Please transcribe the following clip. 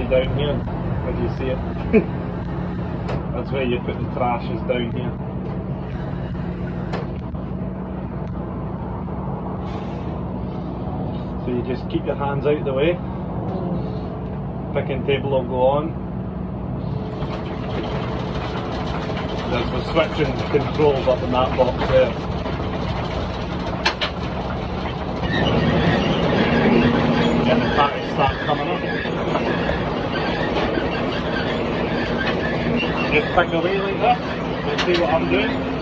down here. Where do you see it? That's where you put the trash, is down here. So you just keep your hands out of the way. Picking table will go on. There's the switching controls up in that box there. And the packets start coming up. Just pick away like that. You see what I'm doing?